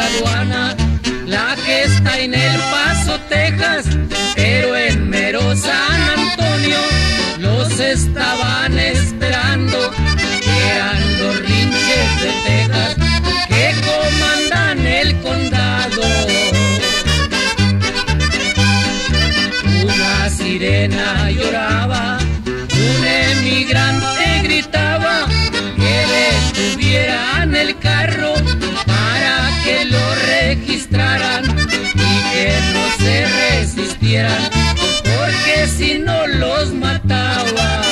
aduana, la que está en El Paso, Texas, pero en mero San Antonio los estaban esperando. Eran los rinches de Texas que comandan el condado. Una sirena lloraba, un emigrante gritaba que detuvieran el carro para que lo registraran y que no se resistieran, porque si no los mataba.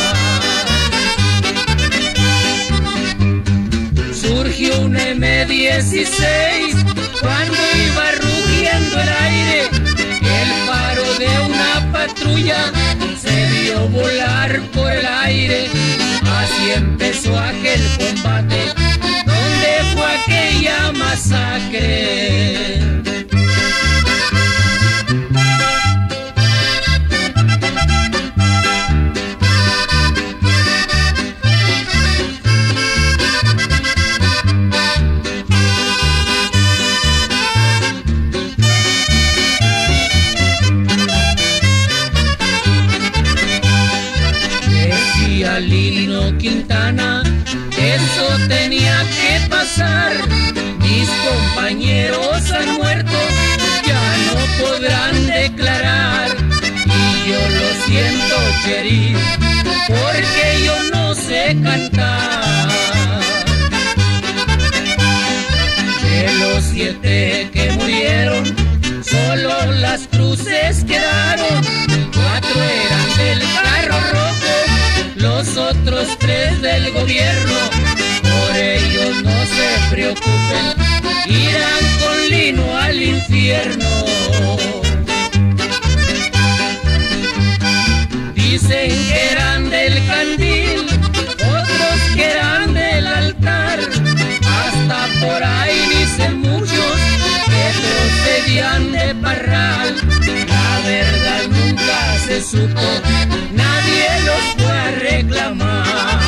Surgió un M16 cuando iba rugiendo el aire. El faro de una patrulla se vio volar por el aire. Así empezó aquel combate donde fue aquella masacre. Lino Quintana, eso tenía que pasar. Mis compañeros han muerto, ya no podrán declarar. Y yo lo siento, Cherín, porque yo no sé cantar. De los 7 que murieron, solo las cruces quedaron. 4 eran del carro rojo, los otros 3 del gobierno. Por ellos no se preocupen, irán con Lino al infierno. Dicen que eran del candil, otros que eran del altar. Hasta por ahí dicen muchos que procedían de Parral. La verdad nunca se supo, nadie los fue a reclamar.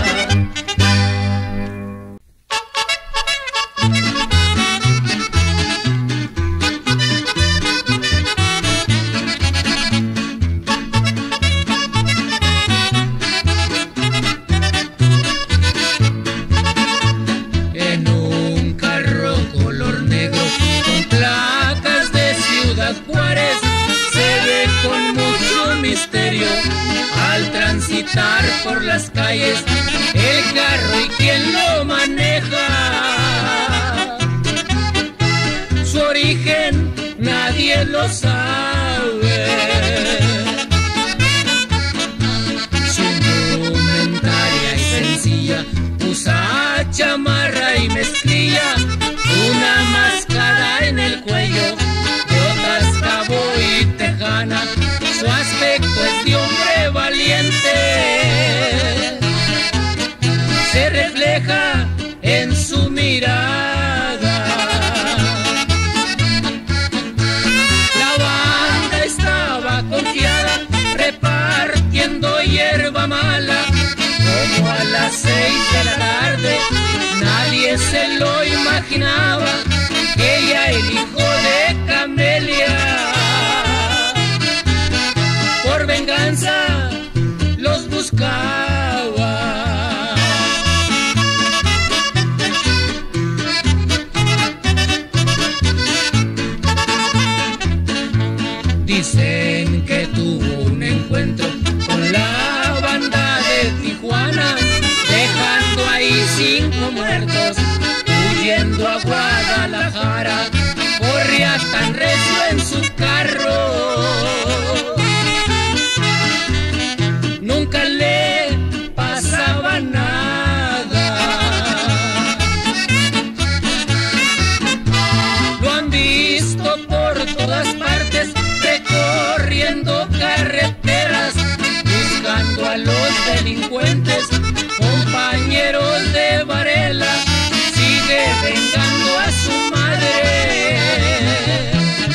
En un carro color negro con placas de Ciudad Juárez se ve con mucho misterio al transitar por las calles el carro y quien lo maneja. Su origen nadie lo sabe. Su indumentaria y sencilla, usa chamarra y mezclilla, una máscara en el cuello, botas cowboy y tejana. Su aspecto es de hombre valiente, se refleja en su mirada. La banda estaba confiada, repartiendo hierba mala. Como a las 6 de la tarde, nadie se lo imaginaba, ella el hijo de Camelia. Por venganza los buscaba. Dicen que tuvo un encuentro con la banda de Tijuana, dejando ahí 5 muertos, huyendo a Guadalajara. Corría tan recio en su carro, nunca le pasaba nada. Lo han visto por todas partes, recorriendo carreteras, buscando a los delincuentes, compañeros de Varela. Sigue vengando a su madre.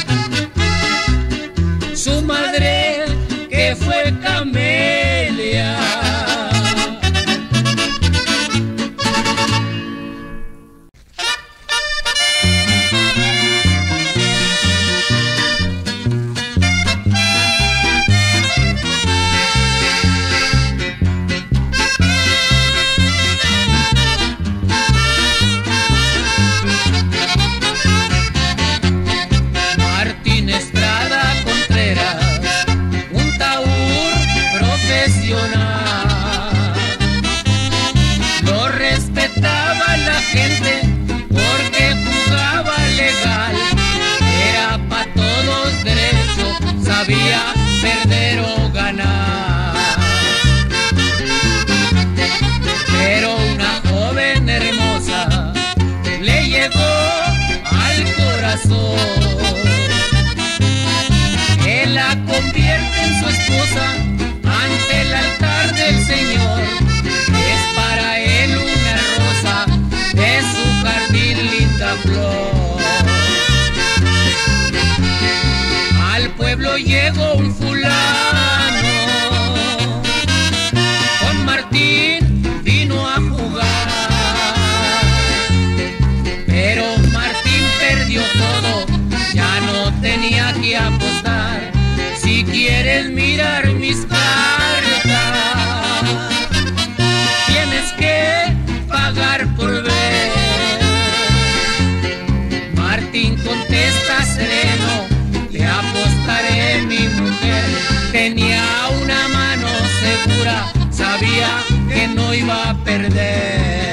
casó. Él la convierte en su esposa ante el altar del Señor. Es para él una rosa de su jardín, linda flor. Al pueblo llegó un fulano, con Martín vino a jugar. Pero Martín perdió todo, ya no tenía que apostar. Si quieres mirar mis cartas, tienes que pagar por ver. Martín contesta sereno, le apostaré, mi mujer. Tenía una mano segura, sabía que no iba a perder.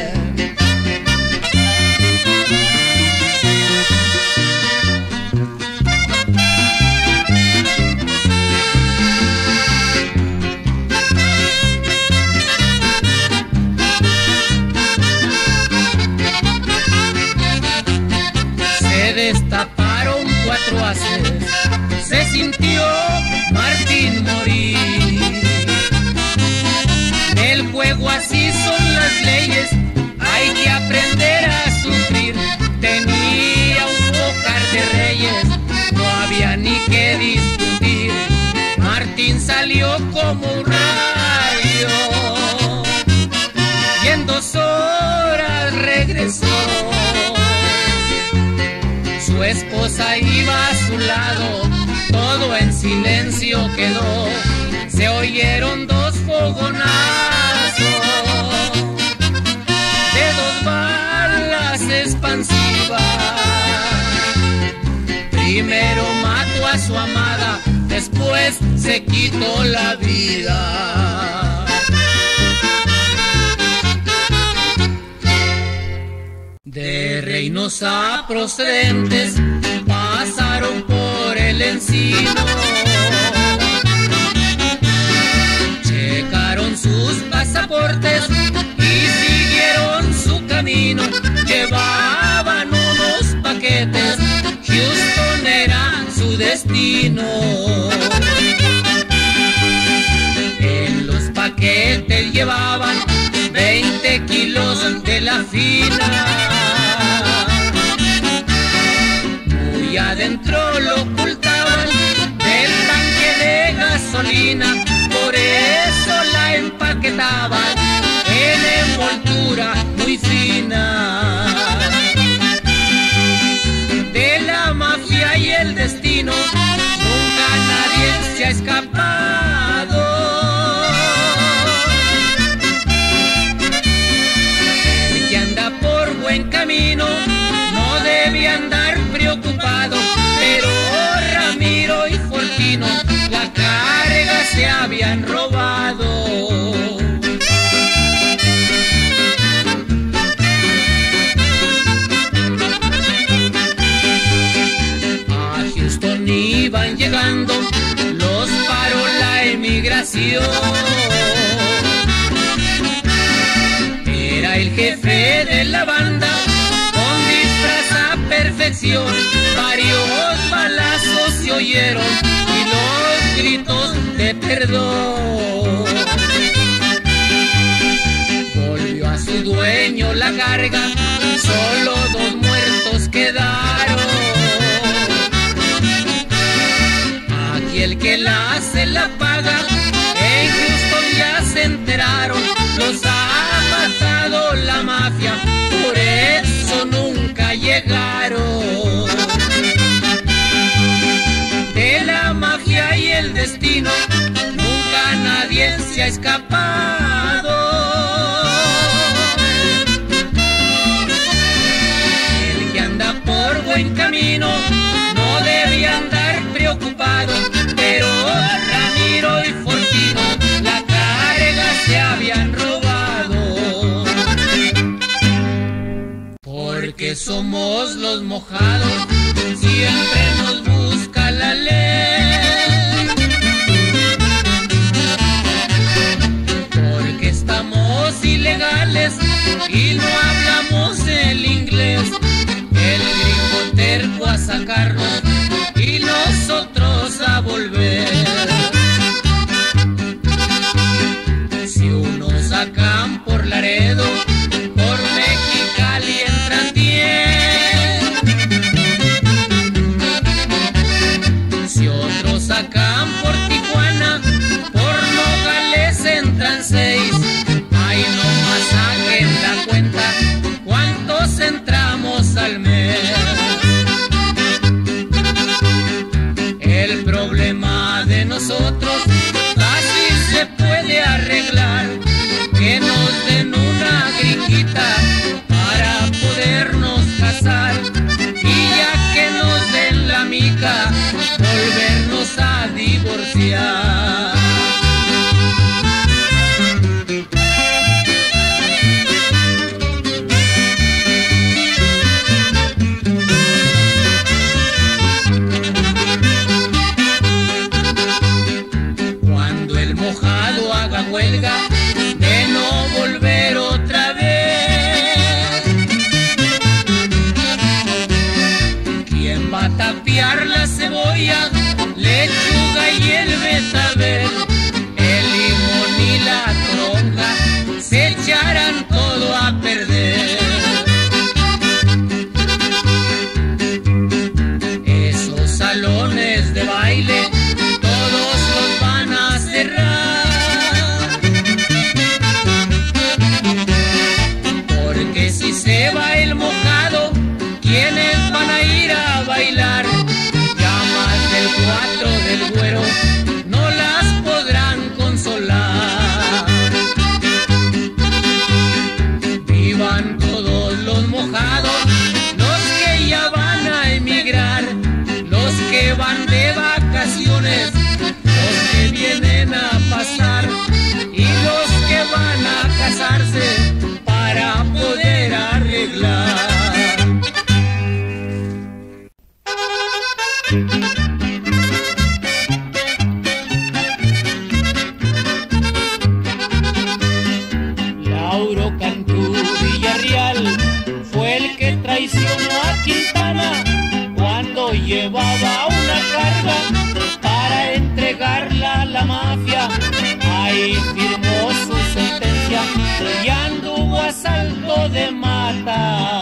Destaparon 4-6, se sintió Martín morir. El juego así son las leyes, hay que aprender a sufrir. Tenía un pócar de reyes, no había ni que discutir. Martín salió como un rayo y en 2 horas regresó. Su esposa iba a su lado, todo en silencio quedó. Se oyeron 2 fogonazos de 2 balas expansivas. Primero mató a su amada, después se quitó la vida. De reinos a procedentes pasaron por el encino. Checaron sus pasaportes y siguieron su camino. Llevaban unos paquetes, Houston era su destino. En los paquetes llevaban 20 kilos de la fina. Muy adentro lo ocultaban del tanque de gasolina. Por eso la empaquetaban en envoltura muy fina. De la mafia y el destino nunca nadie se ha escapado. El que anda por buen camino no debe andar preocupado. Pero Ramiro y Fortino la carga se habían robado. A Houston iban llegando, los paró la emigración. Era el jefe de la banda, con disfraz a perfección. Varios balazos se oyeron y los gritos de perdón. Volvió a su dueño la carga, solo 2 muertos quedaron. Aquí el que la hace la paga, en Houston ya se enteraron. Los ha matado la mafia, por eso nunca llegaron. De la mafia y el destino nunca nadie se ha escapado. El que anda por buen camino no debe andar preocupado. Pero Ramiro y Fortino la carga se habían robado. Porque somos los mojados, siempre nos busca la ley. Porque estamos ilegales y no hablamos el inglés. El gringo te acerco a sacarnos y nosotros a volver. Si unos sacan por Laredo, por Mexicali entran 10. Si otros sacan por Tijuana, por Nogales entran 6. Ahí nomás saquen la cuenta, ¿cuántos entramos al mes? El problema de nosotros fácil se puede arreglar, que nos den una gringuita para podernos casar, y ya que nos den la mica, volvernos a divorciar. Cuando el mojado haga huelga de no volver otra vez, ¿quién va a tapiar la cebolla, lechuga y el betabel? El limón y la toronja se echarán todo a perder. Esos salones de baile todos los van a cerrar, porque si se va el mojado, ¿quiénes van a ir a bailar? Llamas del 4 del Güero no las podrán consolar. Vivan todos los mojados, los que ya van a emigrar, los que van de vacaciones, los que vienen a pasar y los que van a casarse para poder arreglar. Lauro Cantú Villarreal fue el que traicionó a Quintana cuando llevaba una carga para entregarla a la mafia. Ahí firmó su sentencia y anduvo a salto de mata.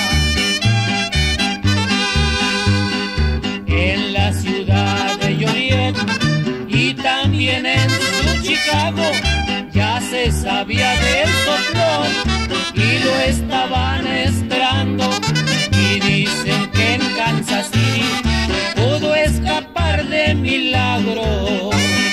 En la ciudad de Joliet y también en su Chicago ya se sabía del soplón y lo estaban esperando, y dicen que en Kansas City pudo escapar de milagro.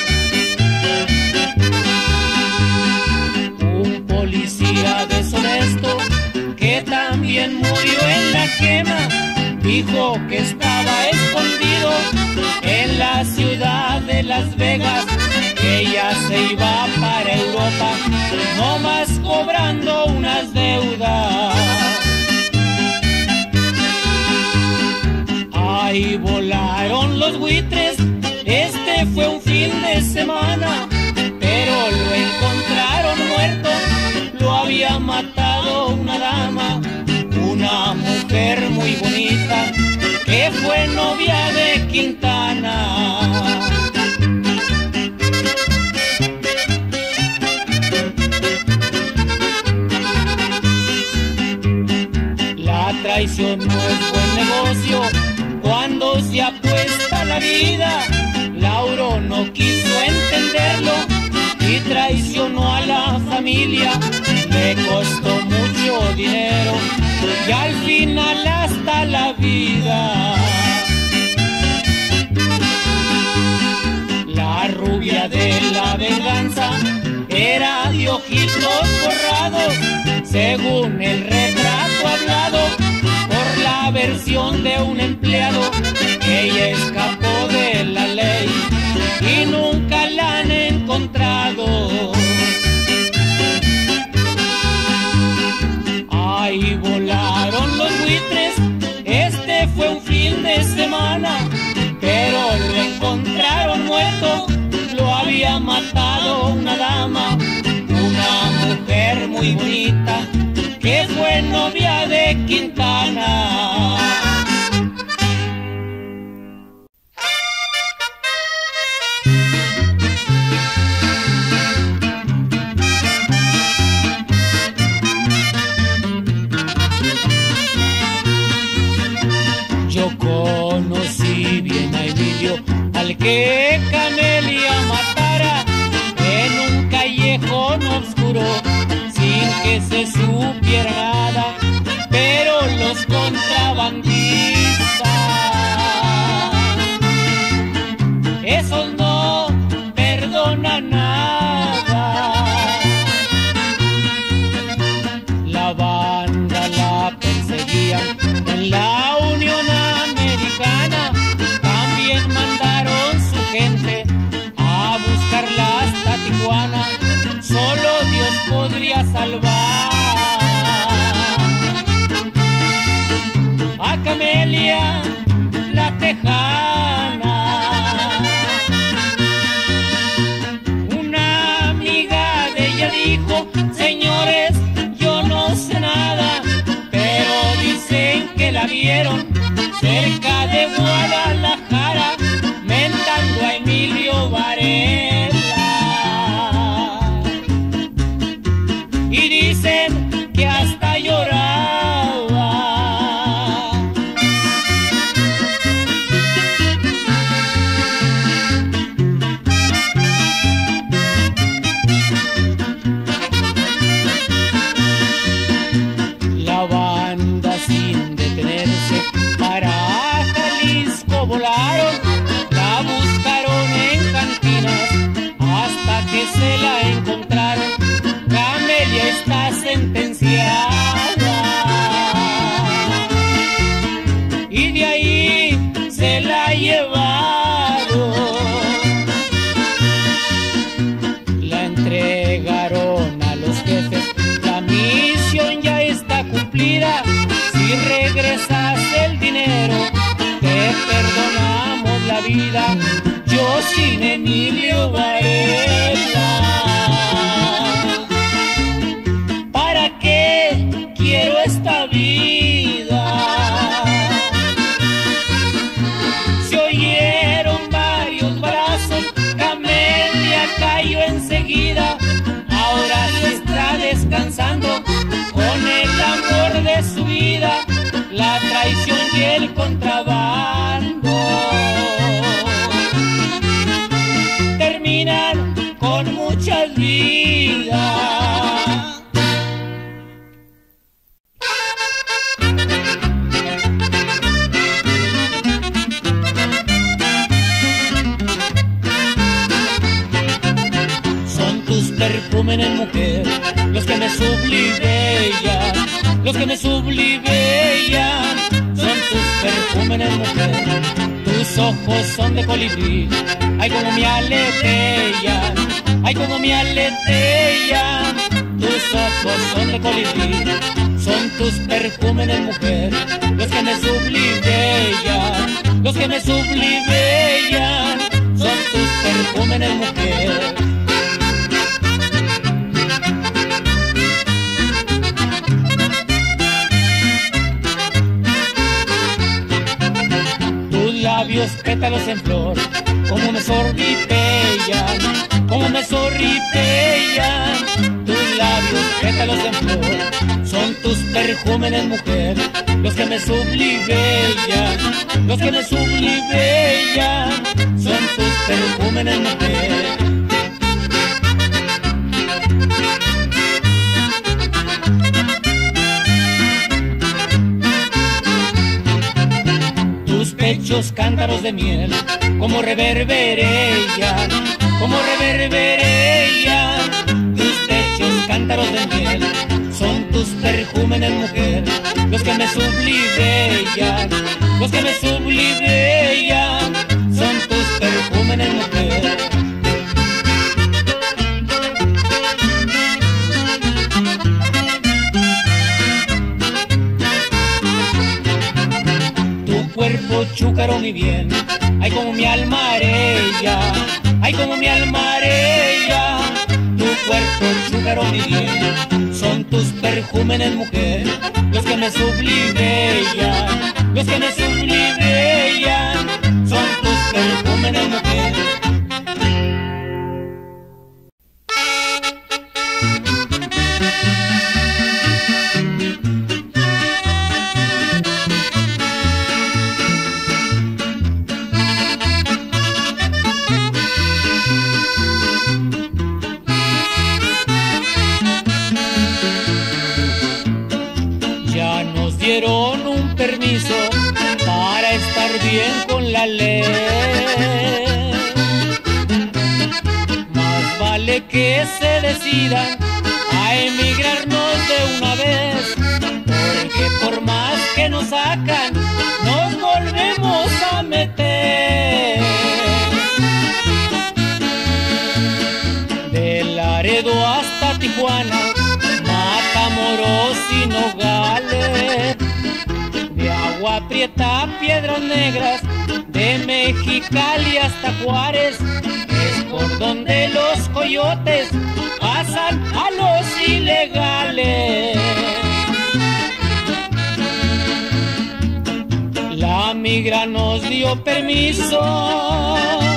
Un policía deshonesto que también murió en la quema dijo que estaba escondido en la ciudad de Las Vegas, que ya se iba para Europa, nomás cobrando unas deudas. Ahí volaron los buitres, este fue un fin de semana, pero lo encontraron muerto, lo había matado una dama, una mujer muy bonita que fue novia de Quintana. La traición no es buen negocio cuando se apuesta la vida. Lauro no quiso entenderlo y traicionó a la familia. Le costó mucho dinero y al final hasta la vida. La rubia de la venganza era de ojitos borrados, según el retrato hablado por la versión de un empleado. Ella escapó de la ley y nunca la han encontrado. Ahí volaron los buitres, este fue un fin de semana, pero lo encontraron muerto, lo había matado una dama, una mujer muy bonita que fue novia de Quintana. Conocí bien a Emilio, al que Camelia matara, en un callejón oscuro, sin que se supiera nada, pero los contrabandistas, esos no perdonan nada. La banda la perseguían en la Unión Americana, también mandaron su gente a buscarla hasta Tijuana, solo Dios podría salvar a Camelia la Tejana. Una amiga de ella dijo: señores, yo no sé nada, pero dicen que la vieron cerca de Guadalajara, mentando a Emilio Varela. Y dicen que hasta lloraba. La banda, sin detenerse, para Jalisco volaron, la buscaron en cantinas hasta que se la encontraron. Camelia está sentenciada y de ahí se la llevaron. La entregaron a los jefes, la misión ya está cumplida. Si regresas el dinero, te perdonamos la vida. Yo sin Emilio Varela, ¿para qué quiero esta vida? Se oyeron varios balazos, Camelia cayó enseguida. Ahora se está descansando con el amor de su vida, la traición y el contrabando terminan con muchas vidas. Son tus perfumes, mujer, los que me sublivellan, los que me sublivellan. Son tus perfumes, mujer, tus ojos son de colibrí, ay como me aletean, ay como me aletean. Tus ojos son de colibrí, son tus perfumes, mujer, los que me sublivellan, los que me sublivellan. Son tus perfumes, mujer. Labios, pétalos en flor, como me sorbitellan, como me sorbitellan. Tus labios, pétalos en flor, son tus perfumes, mujer, los que me sublivellan, los que me sublivellan. Son tus perfumes, mujer. Pechos, cántaros de miel, como reverberellan, como reverberellan. Tus pechos, cántaros de miel, son tus perfumes, mujer, los que me sublivellan, los que me sublivellan. Son tus perfumes, mujer. Cuerpo chúcaro mi bien, ay como mi alma arella, ay como mi alma arella. Tu cuerpo chúcaro mi bien, son tus perfumes, mujer, los que me sublivellan, los que me sublivellan. Son tus perfumes, mujer. permiso para estar bien con la ley. Más vale que se decidan a emigrarnos de una vez, porque por más que nos sacan, nos volvemos a meter. De Laredo hasta Tijuana, Matamoros y Nogales, de Agua Prieta a Piedras Negras, de Mexicali hasta Juárez, es por donde los coyotes pasan a los ilegales. La migra nos dio permiso,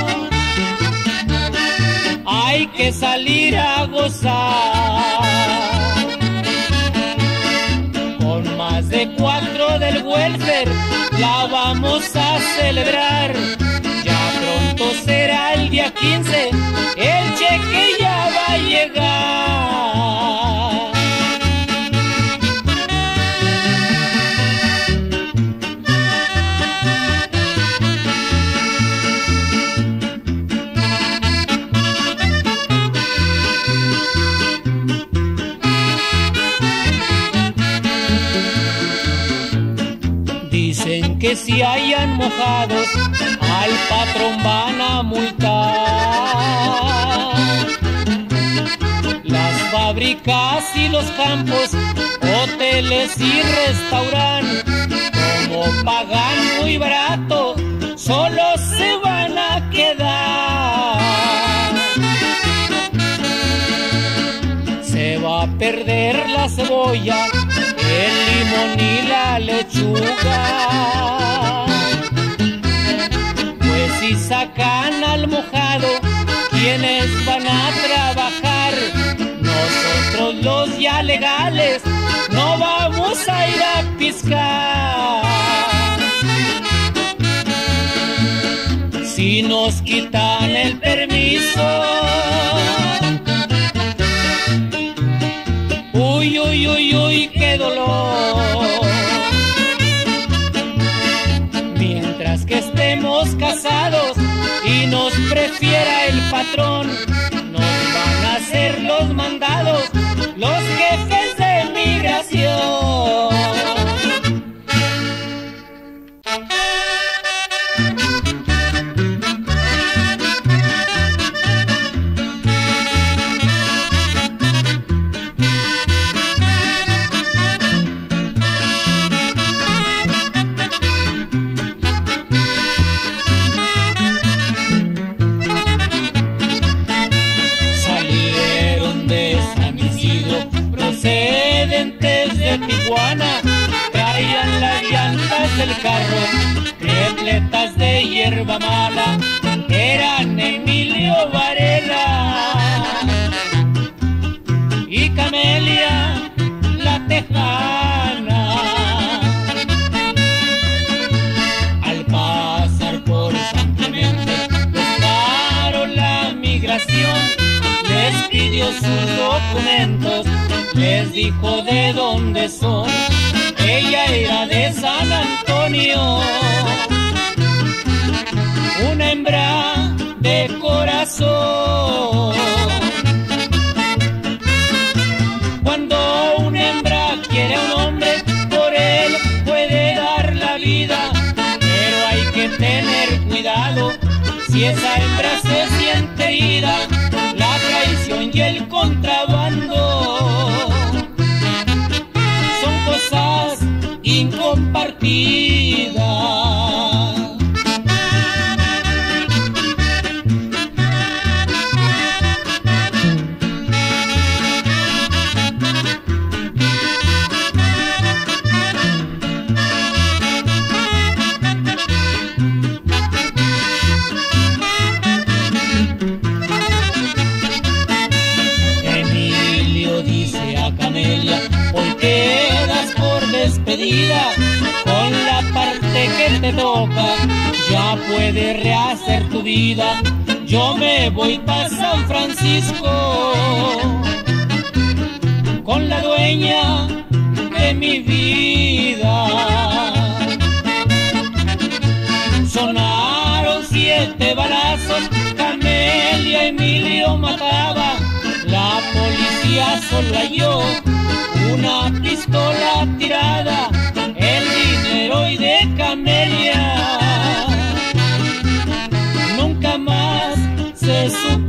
hay que salir a gozar. Con más de 4 del welfare la vamos a celebrar. Ya pronto será el día 15, el cheque ya va a llegar. Dicen que si hayan mojados al patrón van a multar. Las fábricas y los campos, hoteles y restaurantes, como pagan muy barato, solo se van a quedar. Se va a perder la cebolla, el limón y la lechuga, pues si sacan al mojado, ¿quiénes van a trabajar? Nosotros los ya legales no vamos a ir a piscar. Si nos quitan el permiso, uy, uy, uy, uy, qué dolor. Mientras que estemos casados y nos prefiera el patrón, nos van a hacer los mandados los jefes de migración. Procedentes de Tijuana, traían las llantas del carro repletas de hierba mala. Eran Emilio Varela y Camelia la Tejana. Al pasar por San Clemente les paró la migración, les pidió sus documentos, les dijo de dónde son. Ella era de San Antonio, una hembra de corazón. Cuando una hembra quiere a un hombre, por él puede dar la vida, pero hay que tener cuidado si esa hembra se siente herida. La traición y el contrabando son cosas incompartidas. Hoy quedas por despedida, con la parte que te toca, ya puedes rehacer tu vida. Yo me voy pa' San Francisco, con la dueña de mi vida. Sonaron 7 balazos, Camelia Emilio mataba. La policía solo halló una pistola tirada, el dinero y de Camelia nunca más se supo